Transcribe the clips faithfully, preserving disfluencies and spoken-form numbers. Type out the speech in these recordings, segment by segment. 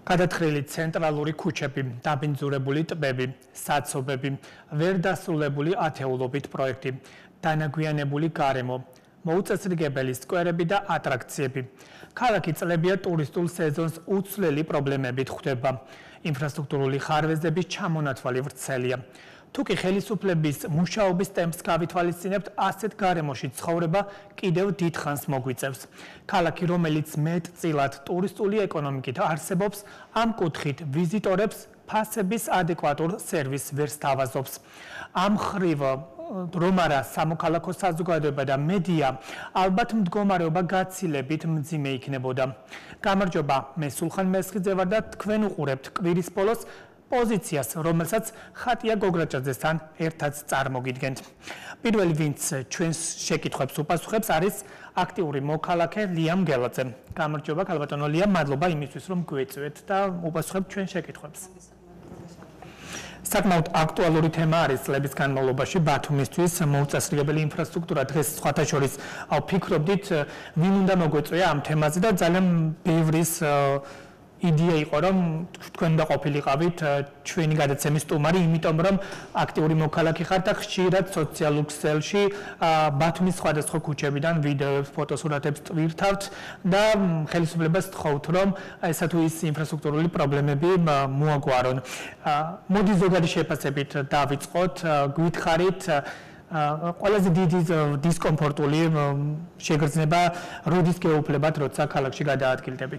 გადათხრილი ცენტრალური ქუჩები, დაბინძურებული ტბები, საცობები, ვერ დასრულებული ათეულობით პროექტი, დანაგვიანებული გარემო, მოუწესრიგებელი სკვერები და ატრაქციები. ქალაქი წლებია ტურისტულ სეზონს უცვლელი პრობლემებით ხვდება. ინფრასტრუქტურული ხარვეზების ჩამონათვალი ვრცელია. თუკი ხელისუფლების მუშაობის ტემპს გავითვალისწინებთ, ასეთ გარემოში ცხოვრება კიდევ დიდხანს მოგვიწევს. ქალაქი, რომელიც მეტწილად ტურისტული ეკონომიკით არსებობს, ამ კუთხით ვიზიტორებს ფასების ადეკვატურ სერვისს ვერ სთავაზობს. ამ მხრივ რომ არა სამოქალაქო საზოგადოება და მედია, ალბათ მდგომარეობა გაცილებით მძიმე იქნებოდა. გამარჯობა, მე სულხან მესხიძე ვარ და თქვენ უყურებთ კვირის ბოლოს პოზიციას, რომელსაც ხატია გოგრაჭაძესთან ერთად წარმოგიდგენთ. პირველი, ვინც ჩვენს შეკითხვებს უპასუხებს, არის აქტიური მოქალაქე ლია მგელაძე. გამარჯობა, ქალბატონო ლია, მადლობა იმისთვის, რომ გვეწვეთ და უპასუხებთ ჩვენ შეკითხვებს. საკმაოდ აქტუალური თემა არის წლების განმავლობაში ბათუმისთვის მოუწესრიგებელი ინფრასტრუქტურა. დღეს სხვათა შორის ვფიქრობდით, ვინ უნდა მოგვეწვია ამ თემაზე და ძალიან ბევრის იდეა იყო, რომ თქვენ უნდა ყოფილიყავით ჩვენი გადაცემის სტუმარი, იმიტომ რომ აქტიური მოქალაქე ხართ და ხშირად სოციალურ ქსელში ბათუმის სხვადასხვა ქუჩებიდან ვიდეოებს, ფოტოსურათებს ტვირთავთ და ხელისუფლებას თხოვთ, რომ ესა თუ ის ინფრასტრუქტურული პრობლემები მოაგვარონ. მოდი ზოგადი შეფასებით დავიწყოთ, გვითხრით ყველაზე დიდი დისკომფორტული შეგრძნება როდის გეუფლებათ, როცა ქალაქში გადაადგილდებით?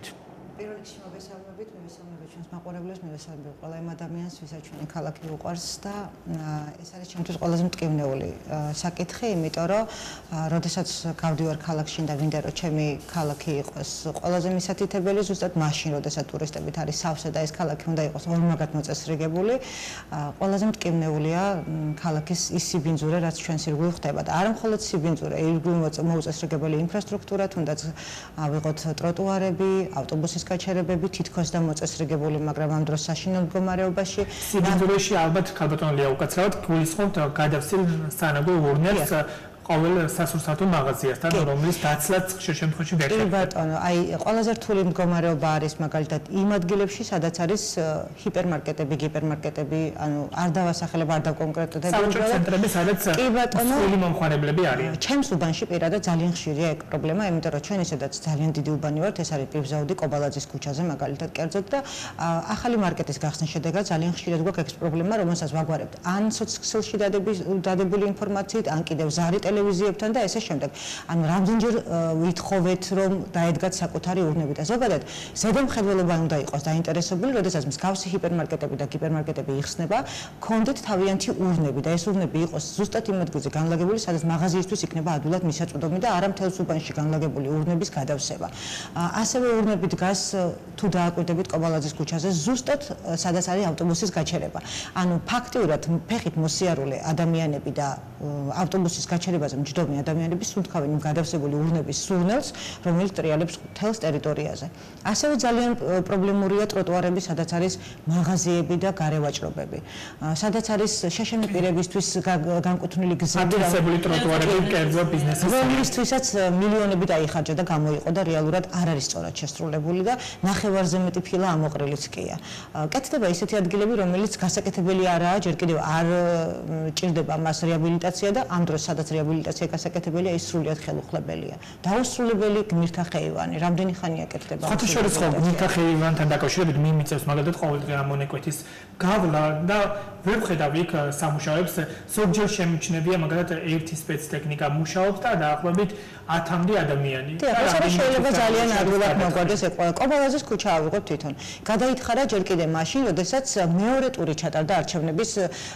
მაყურებლებს მივესალმებ ყველა იმ ადამიანს, ვისაც ჩვენი ქალაქი უყვარს და ეს არის ჩემთვის ყველაზე მტკივნეული საკითხი, იმიტომ რომ როდესაც გავდივარ ქალაქში და მინდა რომ ჩემი ქალაქი იყოს ყველაზე მისათითებელი, ზუსტად მაშინ, როდესაც ტურისტებით არის სავსე და ეს ქალაქი უნდა იყოს ორმაგად მოწესრიგებული, ყველაზე მტკივნეულია ქალაქის ის სიბინძურე, რაც ჩვენს ირგვლივ ხდება და არა მხოლოდ სიბინძურე, ირგვლივ მოუწესრიგებელი ინფრასტრუქტურა, თუნდაც ავიღოთ ტროტუარები, ავტობუსის გაჩერებები, თითქოს და მოწესრიგებული, მაგრამ ამ დროს საშინელ მდგომარეობაში სიბინძურეში ალბათ ქალბატონ ლია უკაცრავად გულისხმობთ გადავსილ სანაგო ურნელს ყოველ სასურსათო მაღაზიასთან, რომლის დაცლაც ხშირ შემთხვევაში ვერ ხდება. კი ბატონო, აი ყველაზე რთული მდგომარეობა არის მაგალითად იმ ადგილებში, სადაც არის ჰიპერმარკეტები, გიპერმარკეტები, ანუ არ დავასახელებ, არ დავკონკრეტებ. საოჯო ცენტრები, სადაც მსხვილი მომხმარებლები არიან. ჩემს უბანში პირადად ძალიან ხშირია ეგ პრობლემა, იმიტომ რომ ჩვენ ისედაც ძალიან დიდი უბანი ვართ, ეს არის პირბზაუდი კობალაძის ქუჩაზე, მაგალითად კერძოდ და ახალი მარკეტის გახსნის შედეგად ძალიან ხშირად გვაქვს ეს პრობლემა, რომელსაც ვაგვარებთ ან სოციალში დადებული ინფორმაციით, ან კიდევ ზარი ტელევიზიებთან და ესე შემდეგ. ანუ რამდენჯერ ვითხოვეთ, რომ დაედგათ საკუთარი ურნები და ზოგადად ზედამხედველობა უნდა იყოს დაინტერესებული, როდესაც მსგავსი ჰიპერმარკეტები და გიპერმარკეტები იხსნება, გქონდეთ თავიანთი ურნები და ეს ურნები იყოს ზუსტად იმ ადგილზე განლაგებული, სადაც მაღაზიისთვის იქნება ადვილად მისაწვდომი და არა მთელს უბანში განლაგებული ურნების გადავსება. ასევე ურნები დგას თუ დააკვირდებით კობალაძის ქუჩაზე, ზუსტად სადაც არის ავტობუსის გაჩერება. ანუ ფაქტიურად ფეხით მოსიარულე ადამიანები და ავტობუსის გაჩერება მჯდომი ადამიანები სუნთქავენ იმ გადავსებული ურნების სურნელს, რომელიც ტრიალებს მთელს ტერიტორიაზე. ასევე ძალიან პრობლემურია ტროტუარები, სადაც არის მაღაზიები და გარევაჭრობები. სადაც არის შეშემი პირებისთვის განკუთვნილი გზები, ათვისებული ტროტუარები, კერძო ბიზნესის, რომლისთვისაც მილიონები დაიხარჯა და გამოიყო და რეალურად არ არის სწორად შესრულებული და ნახევარზე მეტი ფილა ამოყრილიც კია. კეთდება ისეთი ადგილები, რომელიც გასაკეთებელი არაა, ჯერ კიდევ არ ჭირდება მას რეაბილიტაცია და ამ დროს სადაც რეაბილიტაცია გასაკეთებელია, ის სრულიად ხელუხლებელია. დაუსრულებელი გმირთა ხეივანი, რამდენი ხანია კეთდება? სხვათა შორის ხო გმირთა ხეივანთან დაკავშირებით მიმიწევს მაგალითად ყოველდღე ამ მონეკვეთის გავლა და ვერ ვხედავ იქ სამუშაოებს, ზოგჯერ შემიჩნევია მაგალითად ერთი სპეცტექნიკა მუშაობს და დაახლოებით ათამდე ადამიანი. ეს არის შეიძლება ძალიან ადვილად მოგვარდეს ეს ყველა. კობალაძის ქუჩა ავიღოთ თვითონ. გადაითხარა ჯერ კიდევ მაშინ, როდესაც მეორე ტური ჩატარდა არჩევნების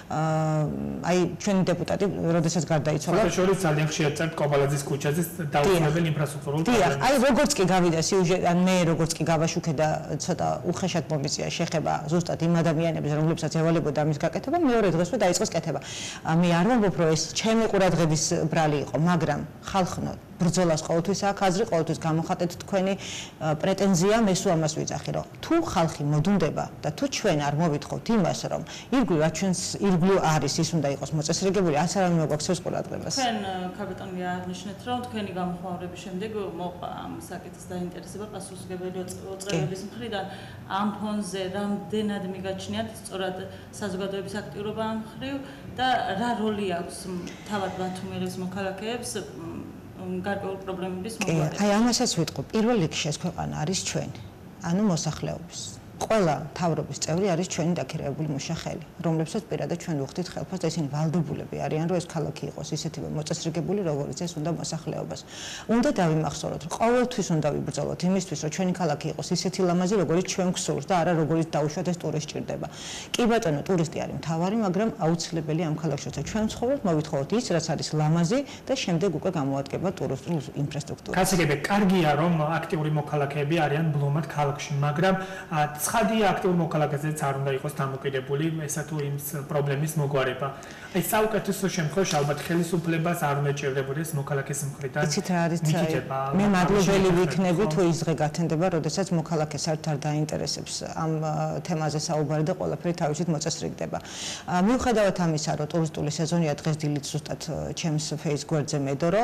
აი ჩვენი დეპუტატი, როდესაც გარდაიცვალა. შორის ძალიან ხშირად წერთ კობალაძის ქუჩაზე დაუცნობელ ინფრასტრუქტურულ პრობლემებს. აი როგორც კი გავიდა სიუჟეტი, ან მე როგორც კი გავაშუქე და ცოტა უხეშად მომიწია შეხება ზუსტად იმ ადამიანებს, რომლებსაც ევალებოდა ამის გაკეთება, მეორე დღესვე დაიწყოს კეთება. მე არ ვამბობ, რომ ეს ჩემი ყურადღების ბრალი იყო, მაგრამ ხალხნო ბრძოლას ყოველთვის აქვს აზრი, ყოველთვის გამოხატეთ თქვენი პრეტენზია, მე სულ ამას ვიძახი, რომ თუ ხალხი მოდუნდება და თუ ჩვენ არ მოვითხოვთ იმას, რომ ირგვლივ ჩვენს ირგვლივ არის ის უნდა იყოს მოწესრიგებული, ას არავინ მოგვაქცევს ყურადღებას. თქვენ ქალბატონი აღნიშნეთ, რომ თქვენი გამოხმაურების შემდეგ მოყვა ამ საკითხს დაინტერესება პასუხისმგებელი უწყებების მხრიდან. ამ ფონზე რამდენად მიგაჩნიათ სწორად საზოგადოების აქტიურობა ამ მხრივ და რა როლი აქვს თავად ბათუმელის მოქალაქეებს გარკვეულ პრობლემების მოგვარებით? აი, ამასაც ვიტყვი. პირველ რიგში ეს ქვეყანა არის ჩვენი, ანუ მოსახლეობის. ყველა მთავრობის წევრი არის ჩვენი დაქირავებული მუშახელი, რომლებსაც პირადად ჩვენ ვუხდით ხელფას და ისინი ვალდებულები არიან, რომ ეს ქალაქი იყოს ისეთი მოწესრიგებული, როგორც ეს უნდა მოსახლეობას. უნდა დავიმახსოვროთ, რომ ყოველთვის უნდა ვიბრძოლოთ იმისთვის, რომ ჩვენი ქალაქი იყოს ისეთი ლამაზი, როგორც ჩვენ გვსურს და არა როგორც დაუშვათ ეს ტურისტი ჭირდება. კი ბატონო, ტურისტი არის მთავარი, მაგრამ აუცილებელი ამ ქალაქში, როცა ჩვენ ვცხოვრობთ, მოვითხოვოთ ის, რაც არის ლამაზი და შემდეგ უკვე გამოადგება ტურისტული ინფრასტრუქტურა. კაცებია, კარგია, რომ აქტიური მოქალაქეები არიან ბლომად ქალაქში, მაგრამ ცხადია აქტიურ მოქალაქეებზეც არ უნდა იყოს დამოკიდებული ესა თუ იმ პრობლემის მოგვარება. აი საუკეთესო შემთხვევაში ალბათ ხელისუფლებას არ უნდა ჭირდებოდეს მოქალაქეს მხრიდან. იცით რა არის მე მადლობელი ვიქნები თუ ის დღე გათენდება, როდესაც მოქალაქეს არც არ დაინტერესებს ამ თემაზე საუბარი და ყველაფერი თავისით მოწესრიგდება. მიუხედავად ამისა, რომ ტურისტული სეზონია დღეს დილით ზუსტად ჩემს Facebook გვერდზე მედორო,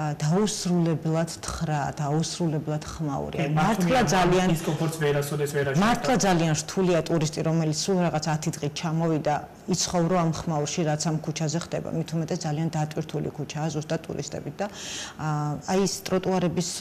დაუსრულებლად თხრა, დაუსრულებლად ხმაური. მართლა ძალიან დისკომფორტს ვერასოდეს ვერ აშუქებდა. მართლა ძალიან რთულია ტურისტი, რომელიც სულ რაღაც ათი დღით ჩამოვიდა, იცხოვრო ამ ხმაურში, რაც ამ ქუჩაზე ხდება. მით უმეტეს ძალიან დატვირთული ქუჩაა ზუსტად ტურისტებით და აი ეს ტროტუარების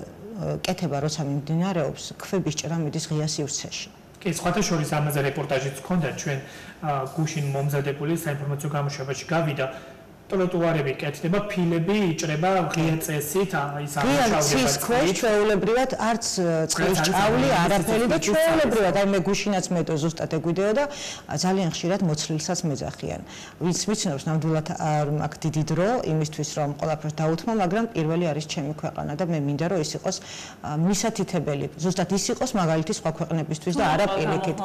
კეთება როცა მიმდინარეობს, ქვების ჭრა მიდის ღია სივრცეში. კი, სხვათა შორის ამაზე რეპორტაჟიც ჰქონდა ჩვენ გუშინ მომზადებული საინფორმაციო გამოშვებაში გავიდა. ტროტუარები კეთდება, ფილები იჭრება ღია წესით, ის ამუშავება. ის ქვეშ ჩვეულებრივად არც წყლის ჭავლი, არაფერი და ჩვეულებრივად აი მე გუშინაც მედო ზუსტად ეგვიდეო და ძალიან ხშირად მოცლილსაც მეძახიან. ვინც ვიცნობს ნამდვილად არ მაქვს დიდი დრო იმისთვის რომ ყველაფერს დაუთმო, მაგრამ პირველი არის ჩემი ქვეყანა და მე მინდა რომ ის იყოს მისათითებელი. ზუსტად ის იყოს მაგალითი სხვა ქვეყნებისთვის და არა პირიქით.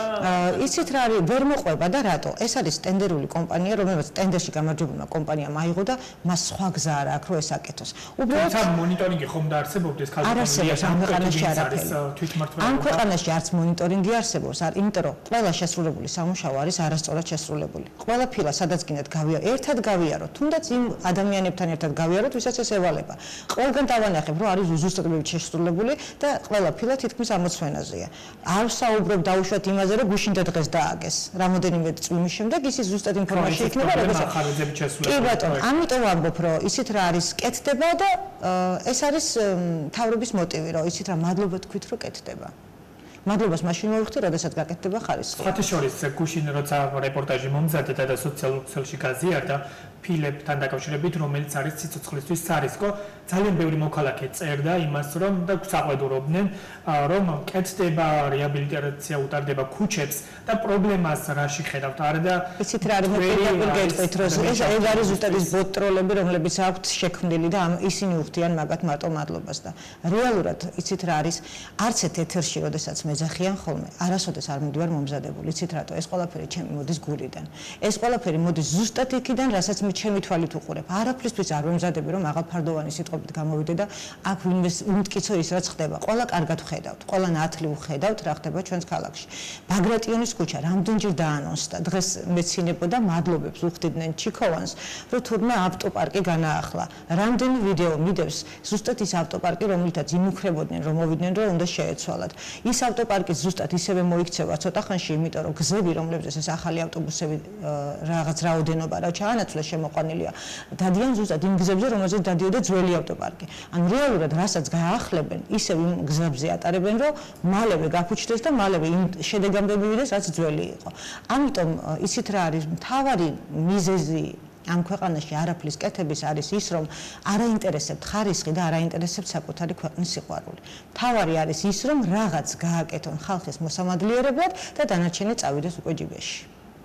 იცით რა არის, ვერ მოყვება და რატო? ეს არის ტენდერული კომპანია, რომელსაც ტენდერში გამარჯვებულმა კომპანიამ აიღო და მას სხვა გზა არ აქვს რომ ეს აკეთოს. უბრალოდ ამ მონიტორინგი ხომ და არსებობდეს ქალბატონია ამ ქვეყანაში არაფერი. ამ ქვეყანაში არც მონიტორინგი არსებობს, არ, იმიტომ რომ ყველა შესრულებული სამუშაო არის არასწორად შესრულებული. ყველა ფილა სადაც გინდათ გავიარო, ერთად გავიაროთ, თუნდაც იმ ადამიანებთან ერთად გავიაროთ, ვისაც ეს ევალება. ყველგან დავანახებ, რომ არის ზუსტად შესრულებული და ყველა ფილა თითქმის ამოცვენაზეა. არ ვსაუბრობ დაუშვათ იმაზე, რომ გუშინ და დღეს დააგეს. რამოდენიმე წვიმის შემდეგ ისიც ზუსტად ინფორმაცია იქნება, როგორც კი ბატონო, ამიტომ ვამბობ, რომ ისიც რა არის კეთდება და ეს არის მთავრობის მოტივი, რომ ისიც რა მადლობა თქვით, რომ კეთდება. მადლობას მაშინ მოვიხდი, როდესაც გაკეთდება ხარისხი. სხვათა შორის გუშინ როცა რეპორტაჟი მომზადდა და სოციალურ ქსელში გაზიარდა ფილებთან დაკავშირებით, რომელიც არის სიცოცხლისთვის სარისკო, ძალიან ბევრი მოქალაქე წერდა იმას, რომ და საყვედურობდნენ, რომ კეთდება რეაბილიტაცია უტარდება ქუჩებს და პრობლემას რაში ხედავთ? არა და იცით რა არის მოკიდებული გეტყვით, რომ ეს არის ზუსტად ის ბოტ-ტროლები, რომლებიც აქვთ შექმნილი და ისინი უხდიან მაგათ მარტო მადლობას და რეალურად იცით რა არის არც ერთ ეთერში, როდესაც მეძახიან ხოლმე, არასოდეს არ მივდივარ მომზადებული. იცით რატო? ეს ყველაფერი ჩემი მოდის გულიდან. ეს ყველაფერი მოდის ზუსტად იქიდან, რასაც მე ჩემი თვალით უყურებ. არაფრისთვის არ ვემზადები, რომ აღალფარდოვანი სიტყვებით გამოვიდე და აქ ვიმტკიცო ის, რაც ხდება. ყველა კარგად ვხედავთ, ყველა ნათლი ვხედავთ, რა ხდება ჩვენს ქალაქში. ბაგრატიონის ქუჩა რამდენჯერ დაანონსდა. დღეს მეცინებოდა მადლობებს უხდიდნენ ჩიქოვანს, რომ თურმე ავტოპარკი განაახლა. რამდენი ვიდეო მიდევს ზუსტად ის ავტოპარკი, რომელთაც იმუქრებოდნენ, რომ მოვიდნენ, რომ უნდა შეეცვალათ. ის ავტოპარკი ზუსტად ისევე მოიქცევა ცოტა ხანში, იმიტომ რომ გზები, რომლებზეც ეს ახალი ავტობუსები რაღაც რაოდენობა რა ჩაანაცვლეს შემოყვანილია, დადიან ზუსტად იმ გზებზე, რომელზეც დადიოდა ძველი ავტოპარკი. ანუ რეალურად რასაც გაახლებენ, ისევ იმ გზებზე ატარებენ, რომ მალევე გაფუჩდეს და მალევე იმ შედეგამდე მივიდეს, რაც ძველი იყო. ამიტომ ისიც რა არის მთავარი მიზეზი ამ ქვეყანაში არაფრის კეთების არის ის, რომ არაინტერესებთ ხარისხი და არაინტერესებთ საკუთარი ქვეყნის სიყვარული. მთავარი არის ის, რომ რაღაც გააკეთონ ხალხის მოსამადლიერებლად და დანარჩენი წავიდეს უკვე ჯიბეში.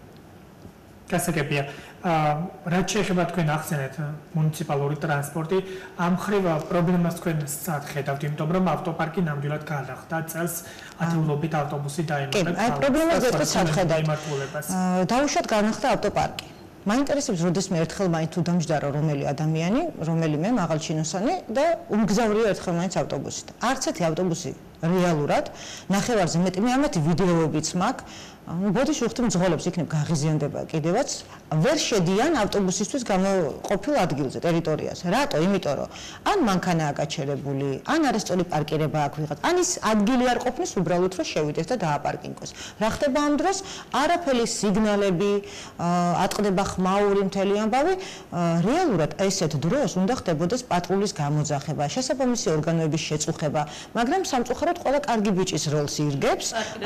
გასაგებია, რაც შეეხება თქვენ ახსენეთ მუნიციპალური ტრანსპორტი, ამ მხრივ პრობლემას თქვენ სად ხედავთ, იმიტომ რომ ავტოპარკი ნამდვილად გადახდა წელს ათეულობით ავტობუსი დაემატა. აი პრობლემას ვეთქვით სად ხედავთ? დაუშვათ განახდა ავტოპარკი. მაინტერესებს, როდესმე ერთხელ მაინც თუ დამჯდარო რომელი ადამიანი, რომელიმე მაღალჩინოსანი და უმგზავრია ერთხელ მაინც ავტობუსით. არც ერთი ავტობუსი რეალურად ნახევარზე მეტი მე ამათი ვიდეოებიც მაქვს ბოდიში უხდი მძღოლებს იქნებ გაღიზიანდება კიდევაც ვერ შედიან ავტობუსისთვის გამოყოფილ ადგილზე ტერიტორიაზე. რატო? იმიტომ რომ ან მანქანა აკაჩერებული, ან არასწორი პარკირება აქვს ვიღაც, ან ის ადგილი არ ყოფნის უბრალოდ რომ შევიდეს და დააპარკინგოს. რა ხდება ამ დროს? არაფერი სიგნალები, ატყდება ხმაური მთელი ამბავი, რეალურად ესეთ დროს უნდა ხდებოდეს პატრულის გამოძახება, შესაბამისი ორგანოების შეწუხება, მაგრამ სამწუხაროდ ყველა კარგი ბიჭის როლს ირგებს.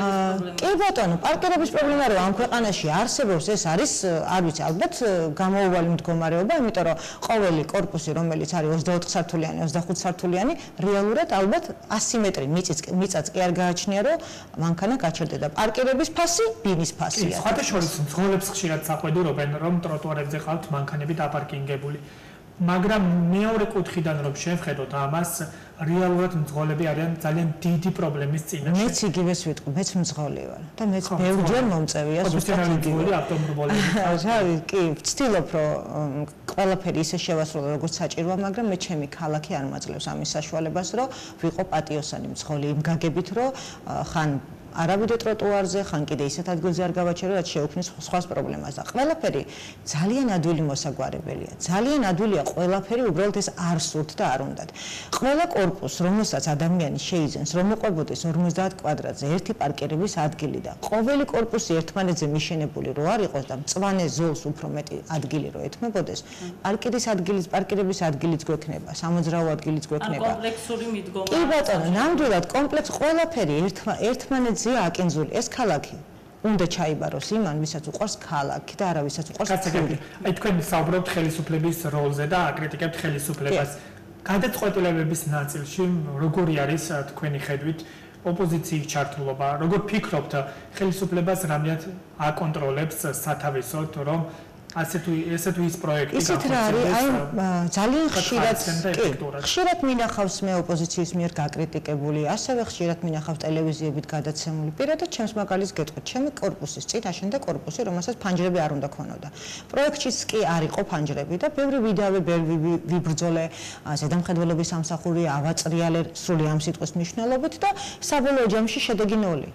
კი ბატონო, პარკირების პრობლემა რომ ამ ქვეყანაში არსებობს, ეს არის არ ვიცი, ალბათ გამოუვალი მდგომარეობა, იმიტომ რომ ყოველი корпуსი, რომელიც არის ოცდაოთხ სართულიანი, ოცდახუთ სართულიანი, რეალურად ალბათ ასი მეტრი მიწაც კი არ გააჩნია, რომ მანქანა გაჩერდება. პარკირების ფასი, ბინის ფასია. სხვათა შორის მძღოლებს ხშირად საყვედურობენ, რომ ტროტუარებზე ყავთ მანქანები დაპარკინგებული. მაგრამ მეორე კუთხიდან რომ შევხედოთ ამას, რეალურად მძღოლები არიან ძალიან დიდი პრობლემის წინაშე. მეც იგივეს ვიტყვი, მეც მძღოლი ვარ და მეც ბევრჯერ მომწევია ზუსტად იგივე ავტომობილები. რავი, კი, ვცდილობ რომ ყველაფერი ისე შევასრულო როგორც საჭიროა, მაგრამ მე ჩემი ქალაქი არ მაძლევს ამის საშუალებას, რომ ვიყო პატიოსანი მძღოლი იმ გაგებით, რომ ხან არავიდე ტროტუარზე, ხან კიდე ისეთ ადგილზე არ გავაჩერო, რაც შეუქმნის სხვას პრობლემას და ყველაფერი ძალიან ადვილი მოსაგვარებელია. ძალიან ადვილია ყველაფერი, უბრალოდ ეს არ სურთ და არ უნდათ. ყველა корпуს, რომელსაც ადამიანი შეიძენს, რომ მოყვებოდეს ორმოცდაათ კვადრატზე ერთი პარკირების ადგილი და ყოველი корпуსი ერთმანეთზე მიშენებული რო არ იყოს და მწვანე ზოლს უფრო მეტი ადგილი რო ეთმებოდეს, პარკირის ადგილის, პარკირების ადგილიც გვექნება, სამოძრაო ადგილიც გვექნება. კომპლექსური მიდგომა. კი ბატონო, ნამდვილად კომპლექს ყველაფერი ერთმანეთზე აკენზული ეს ქალაქი უნდა ჩაიბაროს იმან, ვისაც უყვარს ქალაქი და არა ვისაც უყვარს ფული. აი თქვენ საუბრობთ ხელისუფლების როლზე და აკრიტიკებთ ხელისუფლებას. გადაწყვეტილებების ნაწილში როგორი არის თქვენი ხედვით ოპოზიციის ჩართულობა? როგორ ფიქრობთ ხელისუფლებას რამდენად აკონტროლებს სათავისოდ, რომ ასე თუ ესე თუ ის პროექტი ისეთ რა არის, აი ძალიან ხშირად კი, ხშირად მინახავს მე ოპოზიციის მიერ გაკრიტიკებული, ასევე ხშირად მინახავს ტელევიზიებით გადაცემული. პირადად ჩემს მაგალითს გეტყვით, ჩემი корпуსის წინ აშენდა корпуსი, რომელსაც ფანჯრები არ უნდა ქონოდა. პროექტშიც კი არ იყო ფანჯრები და ბევრი ვიდავე, ბევრი ვიბრძოლე, ზედამხედველობის სამსახური ავაწრიალე სრული ამ სიტყვის მნიშვნელობით და საბოლოო ჯამში შედეგი ნული.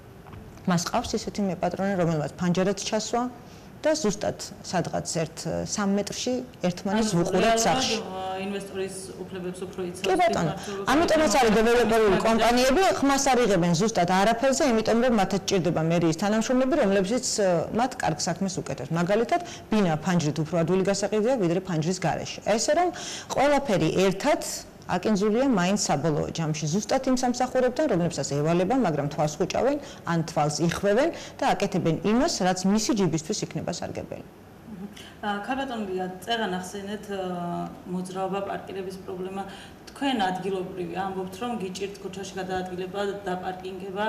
მას ყავს ისეთი მე პატრონი, რომელმაც ფანჯრაც ჩასვა და ზუსტად სადღაც ერთ სამ მეტრში ერთმანეთს ვუყურებთ სახში. ინვესტორის უფლებებს უფრო იცავს. კი ბატონო, ამიტომაც არის დეველოპერული კომპანიები ხმას არ იღებენ ზუსტად არაფერზე, იმიტომ რომ მათაც ჭირდება მერიის თანამშრომლები, რომლებზეც მათ კარგ საქმეს უკეთებს. მაგალითად, ბინა ფანჯრით უფრო ადვილი გასაყიდია, ვიდრე ფანჯრის გარეშე. ესე რომ ყველაფერი ერთად აკენზულია მაინც საბოლოო ჯამში ზუსტად იმ სამსახურებთან, რომლებსაც ევალება, მაგრამ თვალს ხუჭავენ, ან თვალს იხვევენ და აკეთებენ იმას, რაც მისი ჯიბისთვის იქნება სარგებელი. ქალბატონია, წერან ახსენეთ მოძრაობა, პარკირების პრობლემა. თქვენ ადგილობრივი ამბობთ, რომ გიჭირთ ქუჩაში გადაადგილება, დაპარკინგება,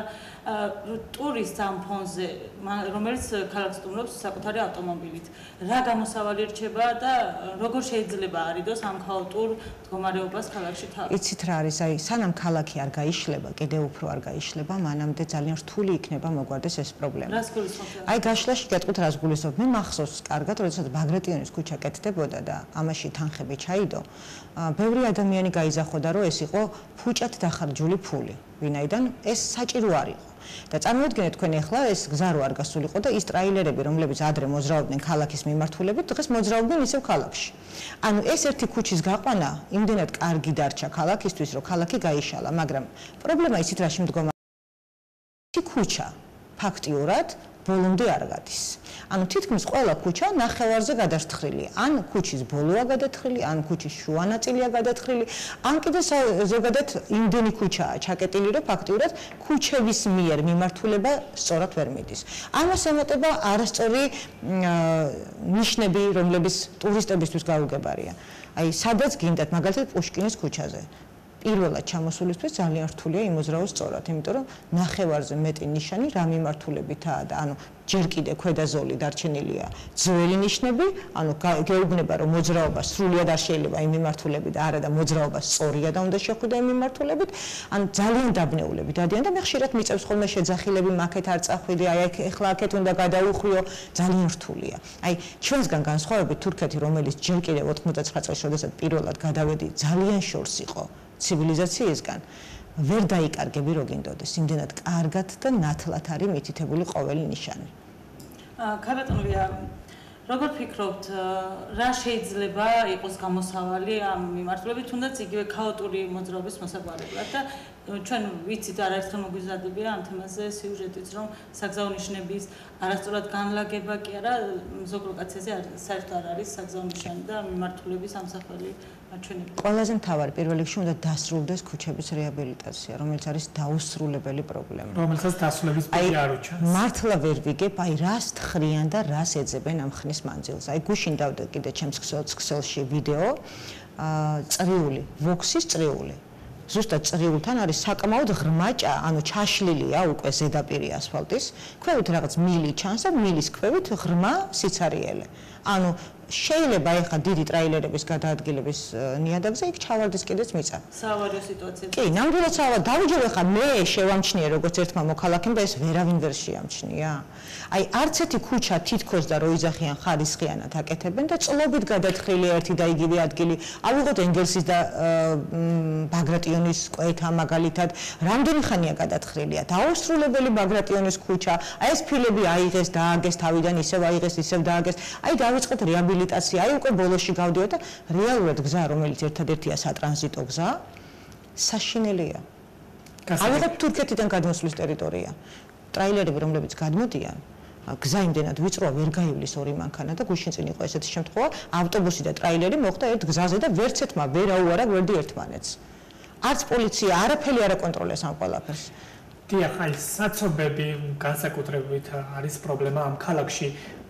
ტურისტს ამ ფონზე, რომელიც ქალაქს სტუმრობს საკუთარი ავტომობილით. რა გამოსავალი რჩება და როგორ შეიძლება არიდოს ამ ქაოტურ მდგომარეობას ქალაქში თავი? იცით რა არის, აი, სანამ ქალაქი არ გაიშლება, კიდევ უფრო არ გაიშლება, მანამდე ძალიან რთული იქნება მოგვარდეს ეს პრობლემა. რას გულისხმობთ? აი, გაშლაში გეტყვით, რას გულისხმობ? მე მახსოვს კარგად, როდესაც ბაგრატიონის ქუჩა კეთდებოდა და ამაში თანხები ჩაიდო, ბევრი ადამიანი გაიზახოდა, რომ ეს იყო ფუჭად დახარჯული ფული, ვინაიდან ეს საჭირო არ იყო. და წარმოიდგინეთ თქვენ ახლა ეს გზა რო არ გასულიყო და ის ტრაილერები, რომლებიც ადრე მოძრაობდნენ ქალაქის მიმართულებით, დღეს მოძრაობდნენ ისევ ქალაქში. ანუ ეს ერთი ქუჩის გაყვანა იმდენად კარგი დარჩა ქალაქისთვის, რომ ქალაქი გაიშალა, მაგრამ პრობლემა ისიც რაში მდგომარეა. ქუჩა ფაქტიურად ბოლომდე არ გადის. ანუ თითქმის ყველა ქუჩა ნახევარზე გადასრთხილი. ან ქუჩის ბოლოა გადათხილი, ან ქუჩის შუა ნაწილია გადათხილი, ან კიდე ზოგადად იმდენი ქუჩაა ჩაკეტილი, რომ ფაქტიურად ქუჩების მიერ მიმართულება სწორად ვერ მიდის. ამას ემატება არასწორი ნიშნები, რომლებიც ტურისტებისთვის გაუგებარია. აი, სადაც გინდათ, მაგალითად პუშკინის ქუჩაზე. პირველად ჩამოსულისთვის ძალიან რთულია იმოძრაოს სწორად, იმიტომ რომ ნახევარზე მეტი ნიშანი რა მიმართულებითაა და ანუ ჯერ კიდე ქვედა ზოლი დარჩენილია ძველი ნიშნები, ანუ გეუბნება რომ მოძრაობა სრულად არ შეიძლება იმ მიმართულებით და არა და მოძრაობა სწორია და უნდა შეხვიდე იმ მიმართულებით, ანუ ძალიან დაბნეულები დადიან და მე ხშირად მიწევს ხოლმე შეძახილები, მაქეთ არ წახვიდე, აი ეხლა აქეთ უნდა გადაუხვიო, ძალიან რთულია. აი ჩვენსგან განსხვავებით თურქეთი, რომელიც ჯერ კიდევ ოთხმოცდაცხრა წელს, როდესაც პირველად გადავედი, ძალიან შორს იყო ცივილიზაციისგან. ვერ დაიკარგები რო გინდოდეს, იმდენად კარგად და ნათლად არის მითითებული ყოველი ნიშანი. ქარატონია როგორ ფიქრობთ, რა შეიძლება იყოს გამოსავალი ამ მიმართულებით, თუნდაც იგივე ქაოტური მოძრაობის მოსაგვარებლად და ჩვენ ვიცით არაერთხელ მოგვიზრდებია ამ თემაზე სიუჟეტიც, რომ საგზაო ნიშნების არასწორად განლაგება კი არა, ზოგ ლოკაციაზე საერთოდ არ არის საგზაო ნიშანი და მიმართულების ამსახველი ჩვენი. ყველაზე მთავარი პირველ რიგში უნდა დასრულდეს ქუჩების რეაბილიტაცია, რომელიც არის დაუსრულებელი პრობლემა. რომელსაც დასრულების პირი არ უჩანს. მართლა ვერ ვიგებ, აი რას თხრიან და რას ეძებენ ამ ხნის მანძილზე. აი გუშინ დავდე კიდე ჩემს ქსელში ვიდეო, წრიული, ვოქსის წრიული. ზუსტად წრიულთან არის საკმაოდ ღრმა ჭა, ანუ ჩაშლილია უკვე ზედაპირი ასფალტის, ქვევით რაღაც მილი ჩანს და მილის ქვევით ღრმა სიცარიელე. ანუ შეიძლება ეხა დიდი ტრაილერების გადაადგილების ნიადაგზე იქ ჩავარდეს კიდეც მიწა. საავარიო სიტუაცია. კი, ნამდვილად საავარიო. დავუჯერე ხა მე შევამჩნიე როგორც ერთმა მოქალაქემ და ეს ვერავინ ვერ შეამჩნია. აი არც ერთი ქუჩა თითქოს და რო იძახიან ხარისხიანად აკეთებენ და წლობით გადათხრილი ერთი და იგივე ადგილი. ავიღოთ ენგელსის და ბაგრატიონის კვეთა მაგალითად, რამდენი ხანია გადათხრილია. დაუსრულებელი ბაგრატიონის ქუჩა. აი ეს ფილები აიღეს, დააგეს თავიდან, ისევ აიღეს, ისევ დააგეს. აი დავიწყეთ რეაბილიტაცია. აი უკვე ბოლოში გავდივართ და რეალურად გზა, რომელიც ერთადერთია სატრანზიტო გზა, საშინელია. ავიღოთ თურქეთიდან გადმოსვლის ტერიტორია. ტრაილერები, რომლებიც გადმოდიან, გზა იმდენად ვიწროა, ვერ გაივლის ორი მანქანა და გუშინ წინ იყო ესეთი შემთხვევა, ავტობუსი და ტრაილერი მოხვდა ერთ გზაზე და ვერც ერთმა ვერ აუარა გვერდი ერთმანეთს. არც პოლიცია არაფერი არ აკონტროლებს ამ ყველაფერს. დიახ, აი საცობები განსაკუთრებით არის პრობლემა ამ ქალაქში.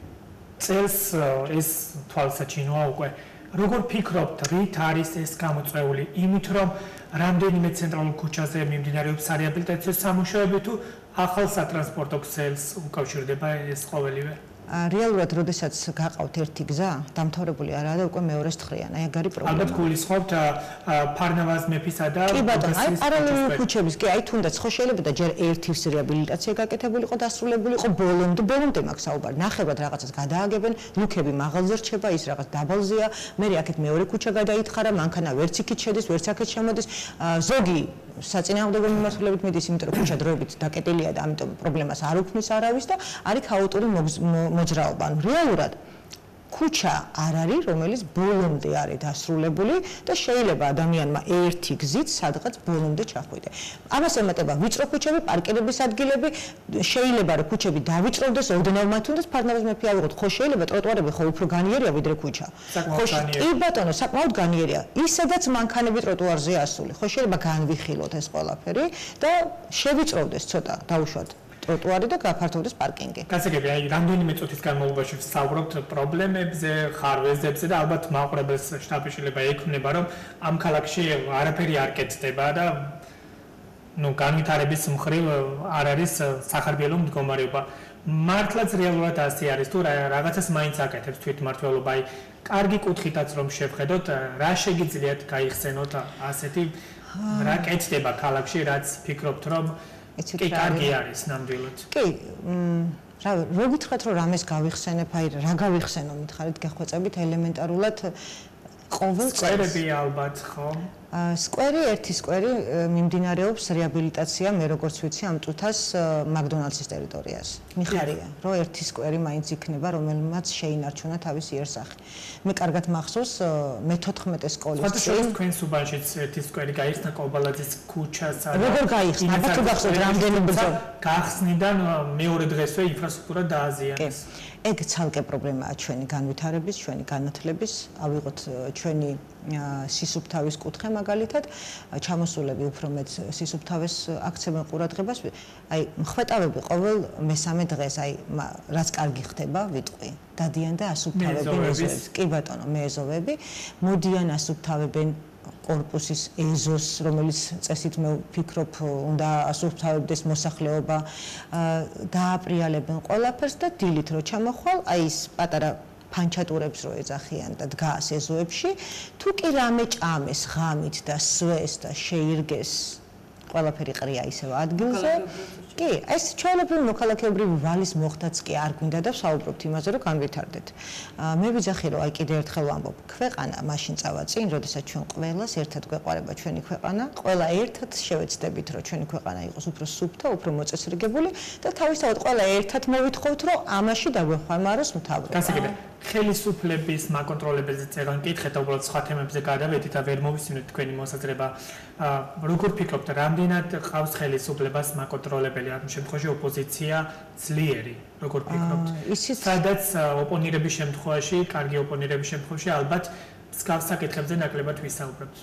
წელს ეს თვალსაჩინოა უკვე. როგორ ფიქრობთ, რით არის ეს გამოწვეული? იმით, რომ რამდენიმე ცენტრალურ ქუჩაზე მიმდინარეობსარეაბილიტაციო სამუშაოები თუ ახალ სატრანსპორტო ქსელს უკავშირდება ეს ყოველივე? რეალურად, როდესაც გაყავთ ერთი გზა, დამთავრებული არაა და უკვე მეორეს თხრიან. აი ეგ არის პრობლემა. ალბათ გულისხმობთ ფარნავაზ მეფისა და კი ბატონო, აი პარალელური ქუჩების, კი, აი თუნდაც ხო შეიძლება და ჯერ ერთის რეაბილიტაცია გაკეთებულიყო, დასრულებულიყო, ბოლომდე, ბოლომდე მაქვს საუბარი. ნახევრად რაღაცას გადააგებენ, ლუქები მაღალზე რჩება, ის რაღაც დაბალზეა, მე აქეთ მეორე ქუჩა გადაითხარა, მანქანა ვერც იქით შედის, ვერც აქეთ შემოდის. ზოგი საწინააღმდეგო მიმართულებით მიდის, იმიტომ რომ ქუჩა დროებით დაკეტილია და ამიტომ პრობლემას არ უქმნის არავის და არის ქაოტური მოძრაობა. ანუ რეალურად ქუჩა არ არის, რომელიც ბოლომდე არის დასრულებული და შეიძლება ადამიანმა ერთი გზით სადღაც ბოლომდე ჩახვიდე. ამას ემატება ვიწრო ქუჩები, პარკირების ადგილები, შეიძლება რომ ქუჩები დავიწროვდეს, ოდნავ თუნდაც ფარნავაზ მეფე ავიღოთ, ხო შეიძლება ტროტუარები ხო უფრო განიერია ვიდრე ქუჩა. ხო, კი ბატონო, საკმაოდ განიერია. ისედაც მანქანები ტროტუარზე ასული. ხო შეიძლება განვიხილოთ ეს ყველაფერი და შევიწროვდეს ცოტა, დაუშვათ ტროტუარი და გაფართოვდეს პარკინგი. გასაგები, აი რამდენიმე წუთის განმავლობაში ვსაუბრობთ პრობლემებზე, ხარვეზებზე და ალბათ მაყურებელს შტაბი შეიძლება ექმნება, რომ ამ ქალაქში არაფერი არ კეთდება და ნუ განვითარების მხრივ არ არის სახარბიელო მდგომარეობა. მართლაც რეალურად ასე არის თუ რაღაცას მაინც აკეთებს თვითმმართველობა, აი კარგი კუთხითაც რომ შევხედოთ, რა შეგიძლიათ გაიხსენოთ ასეთი რა კეთდება ქალაქში, რაც ფიქრობთ რომ კი კარგი არის ნამდვილად. კი, რა რო გითხრათ რომ რამეს გავიხსენებ, აი რა გავიხსენო მითხარით გახვეწებით ელემენტარულად ყოველ წელს. სკვერები ალბათ ხო? სკვერი, ერთი სკვერი მიმდინარეობს რეაბილიტაცია, მე როგორც ვიცი ამ წუთას მაკდონალდსის ტერიტორიას. მიხარია, რომ ერთი სკვერი მაინც იქნება, რომელმაც შეინარჩუნა თავისი იერსახე. მე კარგად მახსოვს მეთოთხმეტე სკოლის წინ თქვენს უბანშიც ერთი სკვერი გაიხსნა კობალაძის ქუჩასა და როგორ გაიხსნა? ალბათ გახსოვთ რამდენი ბრძოლა გახსნიდან მეორე დღესვე ინფრასტრუქტურა დააზიანეს. ეგ ცალკე პრობლემაა ჩვენი განვითარების, ჩვენი განათლების, ავიღოთ ჩვენი სისუფთავის კუთხე მაგალითად, ჩამოსულები უფრო მეტ სისუფთავეს აქცევენ ყურადღებას, აი მხვეტავები ყოველ მესამე დღეს, აი რაც კარგი ხდება, ვიტყვი, დადიან და ასუფთავებენ ეზოებს. კი ბატონო, მეეზოვები, მოდიან ასუფთავებენ კორპუსის ეზოს, რომელიც წესით მე ვფიქრობ, უნდა ასუფთავებდეს მოსახლეობა, დააპრიალებენ ყველაფერს და დილით რო ჩამოხვალ, აი ის პატარა ფანჩატურებს რო ეძახიან და დგას ეზოებში, თუ კი რამე ჭამეს ღამით და სვეს და შეირგეს ყველაფერი ყრია ისევ ადგილზე. კი, ეს ჩვეულებრივი მოქალაქეობრივი ვალის მოხდაც კი არ გვინდა და ვსაუბრობთ იმაზე, რომ განვითარდეთ. მე ვიძახი, რომ აი კიდე ერთხელ ვამბობ, ქვეყანა მაშინ წავა წინ, როდესაც ჩვენ ყველას ერთად გვეყარება ჩვენი ქვეყანა, ყველა ერთად შევეცდებით, რომ ჩვენი ქვეყანა იყოს უფრო სუფთა, უფრო მოწესრიგებული და თავისთავად ყველა ერთად მოვითხოვთ, რომ ამაში დაგვეხმაროს მთავრობა. გასაგებია, ხელისუფლების მაკონტროლებელზე წერან კითხეთ და უბრალოდ სხვა თემებზე გადავედით და ვერ მოვისმინოთ თქვენი მოსაზრება. როგორ ფიქრობთ, რამდენად ყავს ხელისუფლებას მაკონტროლებელი, ამ შემთხვევაში ოპოზიცია ძლიერი, როგორ ფიქრობთ? სადაც ოპონირების შემთხვევაში, კარგი ოპონირების შემთხვევაში ალბათ მსგავს საკითხებზე ნაკლებად ვისაუბრებთ.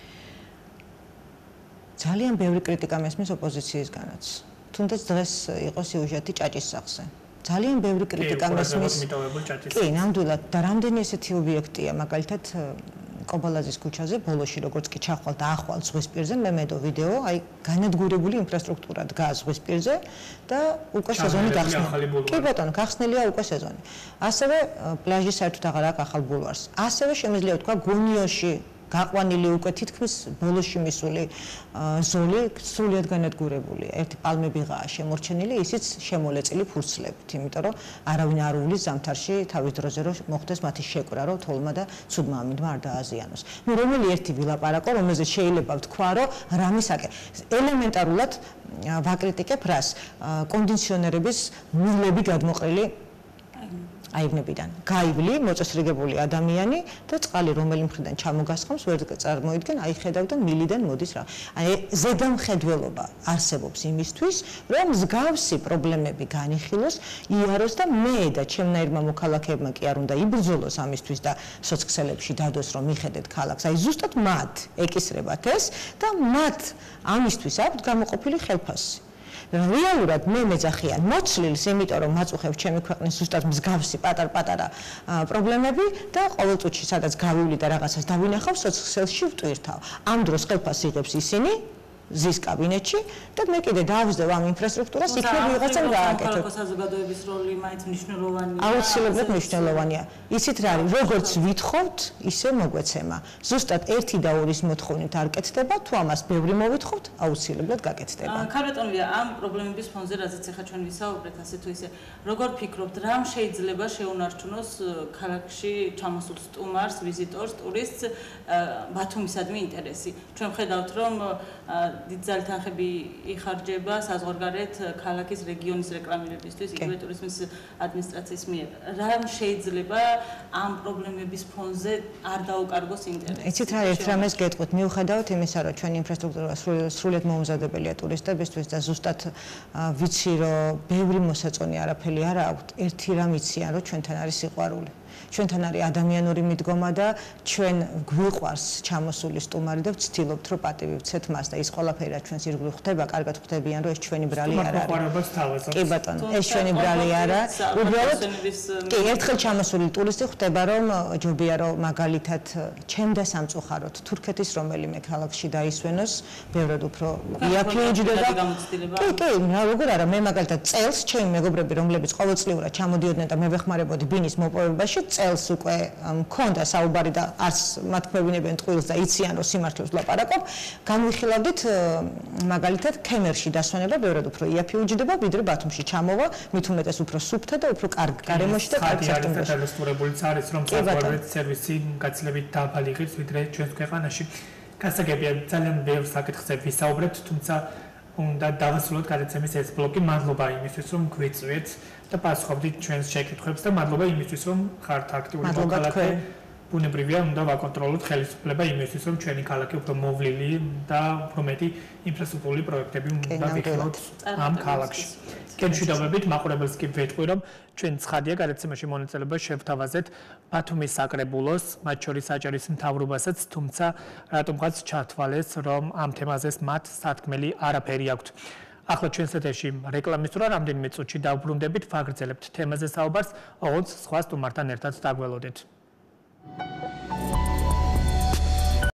ძალიან ბევრი კრიტიკა მესმის ოპოზიციისგანაც. თუნდაც დღეს იყო სიუჟეტი ჭაჭის სახზე. ძალიან ბევრი კრიტიკა მესმის. კი, ნამდვილად და რამდენი ესეთი ობიექტია, მაგალითად კობალაძის ქუჩაზე, ბოლოში როგორც კი ჩახვალ და ახვალ ზღვისპირზე, მე მედო ვიდეო, აი განადგურებული ინფრასტრუქტურა დგას ზღვისპირზე და უკვე სეზონი გახსნილია. კი ბატონო, გახსნილია უკვე სეზონი. ასევე პლაჟი საერთოდ აღარ აქვს ახალ ბულვარს. ასევე შემიძლია ვთქვა გუნიოში გაყვანილი უკვე თითქმის ბოლოში მისული ზოლი სრულიად განადგურებულია. ერთი პალმებიღაა შემორჩენილი, ისიც შემოლეწილი ფურცლებით, იმიტომ რომ არავინ არ უვლის ზამთარში თავის დროზე რომ მოხდეს მათი შეკვრა, რომ თოლმა და ცუდმა ამინდმა არ დააზიანოს. ნუ რომელი ერთი ვილაპარაკო, რომელზეც შეიძლება ვთქვა, რომ რამის აკე. ელემენტარულად ვაკრიტიკებ რას? კონდიციონერების მილები გადმოყრილი აიგნებიდან. გაივლი მოწესრიგებული ადამიანი და წყალი რომელი მხრიდან ჩამოგასხამს ვერ წარმოიდგენ, აი ხედავ და მილიდან მოდის რა. აი ზედამხედველობა არსებობს იმისთვის, რომ მსგავსი პრობლემები განიხილოს, იაროს და მე და ჩემნაირმა მოქალაქეებმა კი არ უნდა იბრძოლოს ამისთვის და სოციქსელებში დადოს რომ მიხედეთ ქალაქს. აი ზუსტად მათ ეკისრებათ ეს და მათ ამისთვის აქვთ გამოყოფილი ხელფასი. რეალურად მე მეძახიან მოცლილს, იმიტომ რომ მაწუხებს ჩემი ქვეყნის ზუსტად მსგავსი პატარ-პატარა პრობლემები და ყოველ წუთში სადაც გავივლი და რაღაცას დავინახავ, სოციქსელში ვტვირთავ. ამ დროს ხელფასს იღებს ისინი ზის კაბინეტში და მე კიდე დავსდევ ამ ინფრასტრუქტურას, იქნებ ვიღაცამ გააკეთოს. სამოქალაქო საზოგადოების როლი მაინც მნიშვნელოვანია. აუცილებლად მნიშვნელოვანია. იცით რა არის, როგორც ვითხოვთ, ისე მოგვეცემა. ზუსტად ერთი და ორის მოთხოვნით არ კეთდება, თუ ამას ბევრი მოვითხოვთ, აუცილებლად გაკეთდება. ქარბატონია ამ პრობლემების ფონზე, რაზეც ახლა ჩვენ ვისაუბრეთ, ასე თუ ისე, როგორ ფიქრობთ, რამ შეიძლება შეუნარჩუნოს ქალაქში ჩამოსულ სტუმარს, ვიზიტორს, ტურისტს ბათუმისადმი ინტერესი? ჩვენ ვხედავთ, რომ დიდ ძალთანხები იხარჯება საზღვარგარეთ ქალაქის რეგიონის რეკლამირებისთვის, იგივე ტურიზმის ადმინისტრაციის მიერ. რამ შეიძლება ამ პრობლემების ფონზე არ დაუკარგოს ინტერესი? იცით რა, ერთ რამეს გეტყვით, მიუხედავად იმისა, რომ ჩვენი ინფრასტრუქტურა სრულიად მოუმზადებელია ტურისტებისთვის და ზუსტად ვიცი, რომ ბევრი მოსაწონი არაფერი არ აქვთ, ერთი რამ იციან, რომ ჩვენთან არის სიყვარული. ჩვენთან არის ადამიანური მიდგომა და ჩვენ გვიყვარს ჩამოსული სტუმარი და ვცდილობთ რომ პატივი ვცეთ მას და ის ყველაფერი რაც ჩვენს ირგვლივ ხდება, კარგად ხვდებიან რომ ეს ჩვენი ბრალი არ არის. კი ბატონო, ეს ჩვენი ბრალი არა. უბრალოდ კი ერთხელ ჩამოსული ტურისტი ხვდება რომ ჯობია რომ მაგალითად ჩემდა სამწუხაროდ თურქეთის რომელიმე ქალაქში დაისვენოს, ბევრად უფრო იაფი უჯდება. კი, კი, როგორ არა, მე მაგალითად წელს ჩემი მეგობრები რომლებიც ყოველწლიურად ჩამოდიოდნენ და მე ვეხმარებოდი ბინის მოპოვებაში წელს უკვე მქონდა საუბარი და არც მათ ხვევინებენ ტყუილს და იციან რომ სიმართლეს ვლაპარაკობ, განვიხილავდით მაგალითად ქემერში დასვენება ბევრად უფრო იაფი უჯდება, ვიდრე ბათუმში ჩამოვა, მით უმეტეს უფრო სუფთა და უფრო კარგ გარემოში და კარგ სექტემბრში. დადასტურებულიც არის რომ საზღვარგარეთ სერვისი გაცილებით დაბალი ღირს ვიდრე ჩვენს ქვეყანაში. გასაგებია, ძალიან ბევრ საკითხზე ვისაუბრებთ, თუმცა უნდა დავასრულოთ გადაცემის ეს ბლოკი. მადლობა იმისთვის რომ გვიწვიეთ და პასუხობდით ჩვენს შეკითხვებს და მადლობა იმისთვის რომ ხართ აქტიური მოქალაქე. ბუნებრივია, უნდა ვაკონტროლოთ ხელისუფლება იმისთვის რომ ჩვენი ქალაქი უფრო მოვლილი და უფრო მეტი ინფრასტრუქტურული პროექტები უნდა ვიხილოთ ამ ქალაქში. კენშვიდობებით მაყურებელს კი ვეთქვი რომ ჩვენ ცხადია გადაცემაში მონაწილეობა შევთავაზეთ ბათუმის საკრებულოს, მათ შორის აჭარის მთავრობასაც, თუმცა რატომღაც ჩათვალეს რომ ამ თემაზე მათ სათქმელი არაფერი აქვთ. ახლა ჩვენს ეთერში რეკლამის სურა რამდენიმე წუთში დავბრუნდებით, ვაგრძელებთ თემაზე საუბარს, ოღონდ სხვა სტუმართან ერთად დაგველოდეთ.